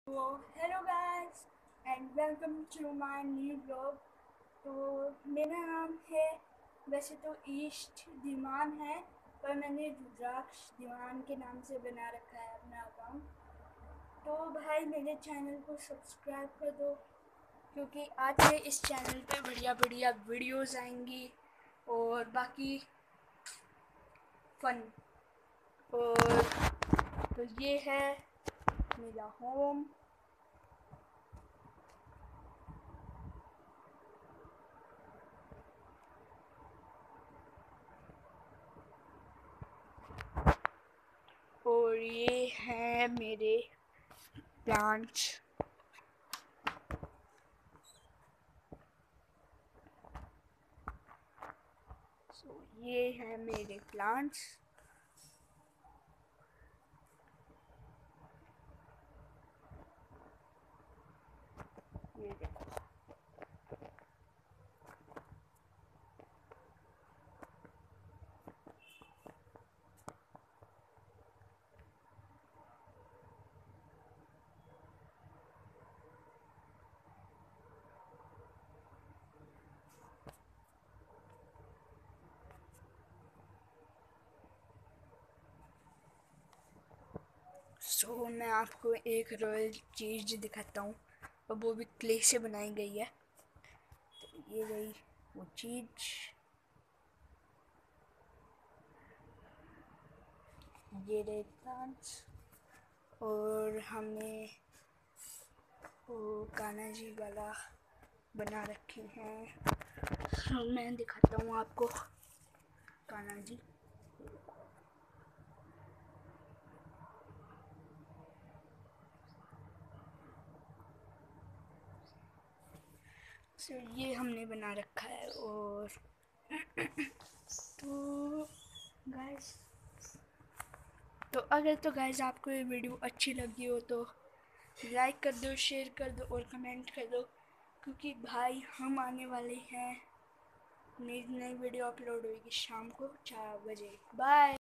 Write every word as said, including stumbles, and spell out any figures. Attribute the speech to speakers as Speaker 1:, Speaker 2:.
Speaker 1: तो hello guys and welcome to my new blog. तो मेरा नाम है, वैसे तो ईस्ट दीवान है, पर मैंने रुद्राक्ष दीवान के नाम से बना रखा है अपना अकाउंट। तो भाई मेरे चैनल को सब्सक्राइब कर दो, क्योंकि आज से इस चैनल पे बढ़िया बढ़िया वीडियोस आएंगी और बाकी फन। और तो ये है मेरा होम। और ये है मेरे प्लांट्स। सो ये है मेरे प्लांट्स। ये देखो। सो so, मैं आपको एक रॉयल चीज़ दिखाता हूँ, और वो भी क्ले से बनाई गई है। तो ये रही वो चीज़। ये रहे प्लांट्स। और हमने वो कान्हा जी वाला बना रखे हैं। so, मैं दिखाता हूँ आपको कान्हा जी। सो so, ये हमने बना रखा है। और तो गाइस तो अगर तो गाइस आपको ये वीडियो अच्छी लगी हो तो लाइक कर दो, शेयर कर दो और कमेंट कर दो, क्योंकि भाई हम आने वाले हैं, नई नई वीडियो अपलोड होगी शाम को चार बजे। बाय।